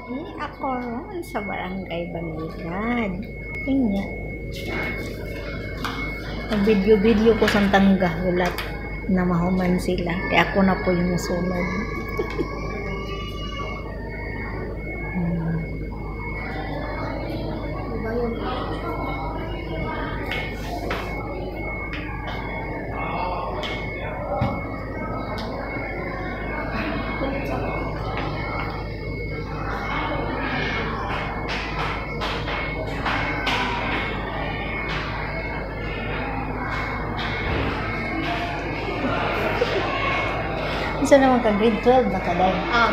Ako ron sa Barangay Baliran. Kanya. Nag-video-video ko sa tangga. Ulat na mahuman sila. Kaya ako na po yung sunod. Isa naman ka grade 12 na kaday.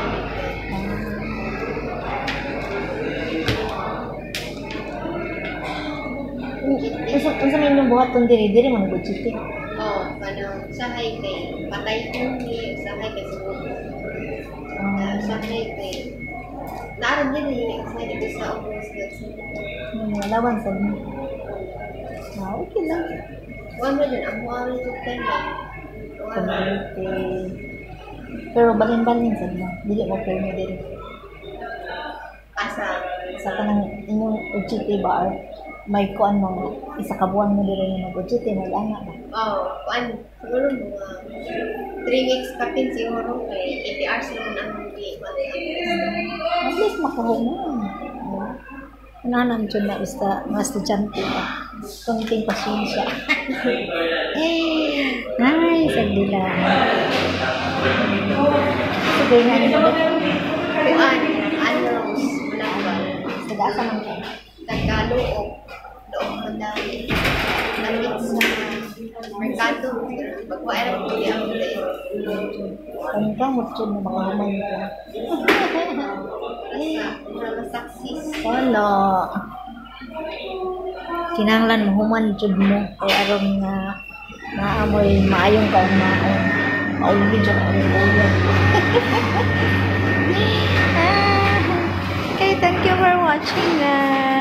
Unsa may inyong buhaton diri man gud city. Sahay kay patay kuni, sahay kay sugo. Sahay kay naroon din yung sahay dito sa Obros Lawan sa mo. Okay lang. Wala din ang mga tutan pero balin-balin sa mo. Dili mo kayo mo diri. Sa kanang inyong UGT bar, may kuan mo isa ka buwan mo diri ng UGT mag-ana ba? Siguro mga 3 weeks pa din siguro kay 80 hours naman ang at least makahuman. Nanan dyan na mga estudyante ba? Kunting pasensya. Ay, sagdila. Sige nga nyo ba? Rose, Bulawal. Sagasa man ka? Tagaloob. Loob mo dami. Lamit sa merkado. Pagwairang puli ang dahil. Ano ka? Mutsun na makahuman ka. Masaksis. Wala. Kinanglan mahuman jud mo kay aron nga naamoy maayong kaugmaon. Mauli jud ang ulo. Okay, thank you for watching guys.